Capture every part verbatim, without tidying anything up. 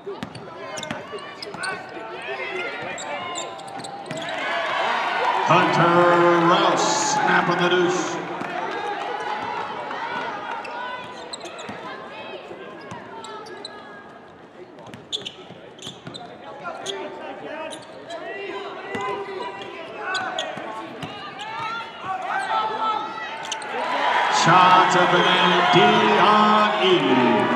Hunter Rouse, snap on the deuce. Shots at the net, D on E.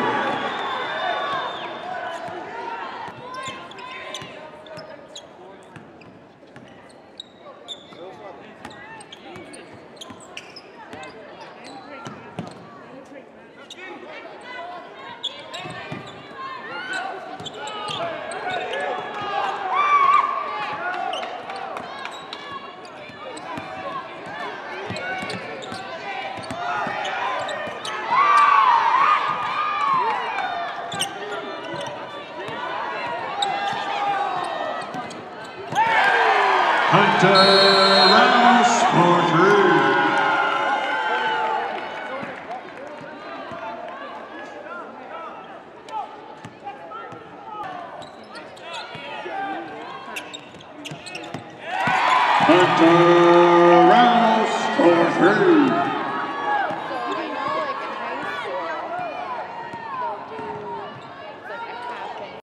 Hunter Rouse for three. Hunter Rouse for three.